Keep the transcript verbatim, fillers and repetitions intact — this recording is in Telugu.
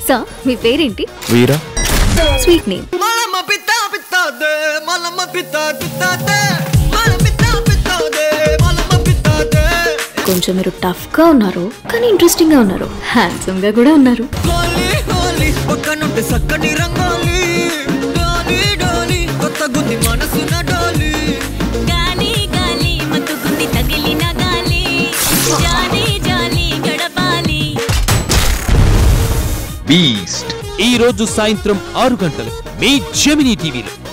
సో మీ పేరేంటి? వీరా. Sweet name. కొంచెం మీరు టఫ్ గా ఉన్నారు కానీ ఇంట్రెస్టింగ్ గా ఉన్నారు, హ్యాండ్సమ్ గా కూడా ఉన్నారు. బీస్ట్ ఈ రోజు సాయంత్రం ఆరు గంటలకు మీ జెమినీ టీవీలో.